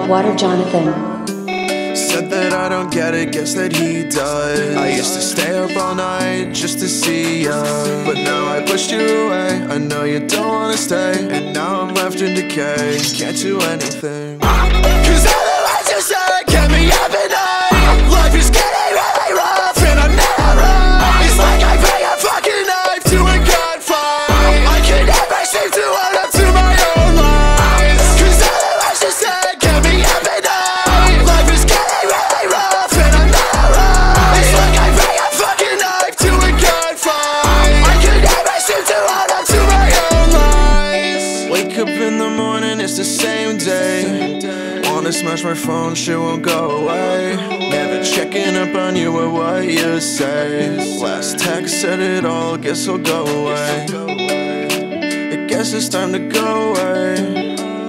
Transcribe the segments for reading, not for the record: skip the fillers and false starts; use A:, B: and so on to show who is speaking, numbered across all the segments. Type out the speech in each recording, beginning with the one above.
A: Water Jonathan.
B: Said that I don't get it, guess that he does. I used to stay up all night just to see ya, but now I pushed you away. I know you don't wanna stay, and now I'm left in decay. Can't do anything, 'cause all the words you said kept me up at night. Life is getting really rough and I'm never. It's like I bring a fucking knife to a gunfight. I can never seem to own up to my own lies, 'cause all the words you said kept me up at night. Life is getting really rough and I'm never. It's like I bring a fucking knife to a gunfight. I can never seem to own up to my own lies. Wake up in the morning, it's the same day. Wanna smash my phone, shit won't go away. Never checking up on you or what you say. Last text said it all, guess I'll go away. I guess it's time to go away,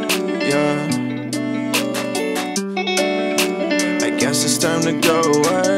B: yeah. I guess it's time to go away.